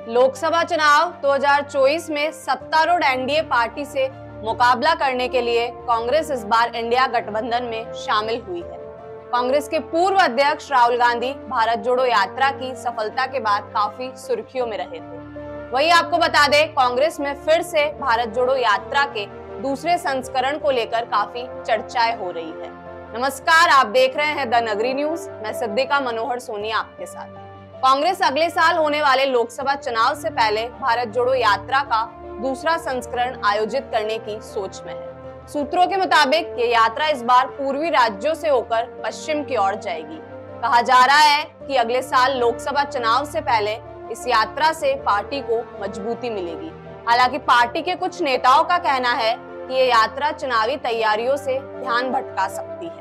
लोकसभा चुनाव 2024 में सत्तारूढ़ एनडीए पार्टी से मुकाबला करने के लिए कांग्रेस इस बार इंडिया गठबंधन में शामिल हुई है। कांग्रेस के पूर्व अध्यक्ष राहुल गांधी भारत जोड़ो यात्रा की सफलता के बाद काफी सुर्खियों में रहे थे। वहीं आपको बता दें, कांग्रेस में फिर से भारत जोड़ो यात्रा के दूसरे संस्करण को लेकर काफी चर्चाएं हो रही है। नमस्कार, आप देख रहे हैं द नगरी न्यूज। मैं सिद्दीका मनोहर सोनी आपके साथ। कांग्रेस अगले साल होने वाले लोकसभा चुनाव से पहले भारत जोड़ो यात्रा का दूसरा संस्करण आयोजित करने की सोच में है। सूत्रों के मुताबिक ये यात्रा इस बार पूर्वी राज्यों से होकर पश्चिम की ओर जाएगी। कहा जा रहा है कि अगले साल लोकसभा चुनाव से पहले इस यात्रा से पार्टी को मजबूती मिलेगी। हालांकि पार्टी के कुछ नेताओं का कहना है कि ये यात्रा चुनावी तैयारियों से ध्यान भटका सकती है।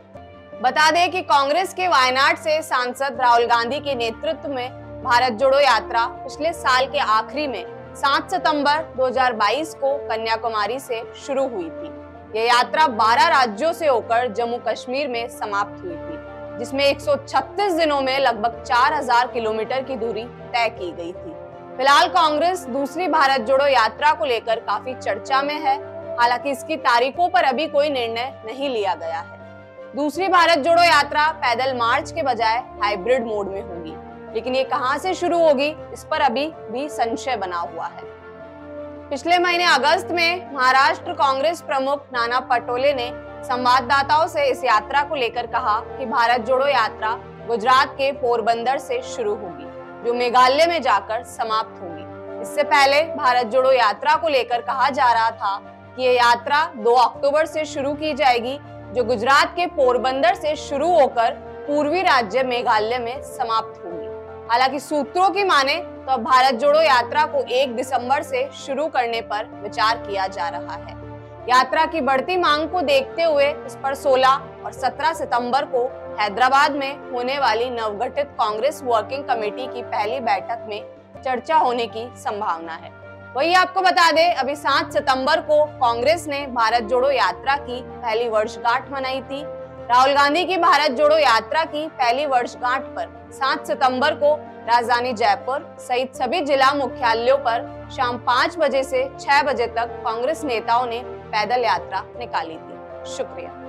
बता दें कि कांग्रेस के वायनाड से सांसद राहुल गांधी के नेतृत्व में भारत जोड़ो यात्रा पिछले साल के आखिरी में 7 सितंबर 2022 को कन्याकुमारी से शुरू हुई थी। यह यात्रा 12 राज्यों से होकर जम्मू कश्मीर में समाप्त हुई थी, जिसमें 136 दिनों में लगभग 4000 किलोमीटर की दूरी तय की गई थी। फिलहाल कांग्रेस दूसरी भारत जोड़ो यात्रा को लेकर काफी चर्चा में है। हालांकि इसकी तारीखों पर अभी कोई निर्णय नहीं लिया गया है। दूसरी भारत जोड़ो यात्रा पैदल मार्च के बजाय हाइब्रिड मोड में होगी, लेकिन ये कहां से शुरू होगी इस पर अभी भी संशय बना हुआ है। पिछले महीने अगस्त में महाराष्ट्र कांग्रेस प्रमुख नाना पटोले ने संवाददाताओं से इस यात्रा को लेकर कहा कि भारत जोड़ो यात्रा गुजरात के पोरबंदर से शुरू होगी, जो मेघालय में जाकर समाप्त होगी। इससे पहले भारत जोड़ो यात्रा को लेकर कहा जा रहा था कि ये यात्रा 2 अक्टूबर से शुरू की जाएगी, जो गुजरात के पोरबंदर से शुरू होकर पूर्वी राज्य मेघालय में समाप्त होगी। हालांकि सूत्रों की माने तो अब भारत जोड़ो यात्रा को 1 दिसंबर से शुरू करने पर विचार किया जा रहा है। यात्रा की बढ़ती मांग को देखते हुए इस पर 16 और 17 सितंबर को हैदराबाद में होने वाली नवगठित कांग्रेस वर्किंग कमेटी की पहली बैठक में चर्चा होने की संभावना है। वही आपको बता दें, अभी 7 सितंबर को कांग्रेस ने भारत जोड़ो यात्रा की पहली वर्षगांठ मनाई थी। राहुल गांधी की भारत जोड़ो यात्रा की पहली वर्षगांठ पर 7 सितंबर को राजधानी जयपुर सहित सभी जिला मुख्यालयों पर शाम 5 बजे से 6 बजे तक कांग्रेस नेताओं ने पैदल यात्रा निकाली थी। शुक्रिया।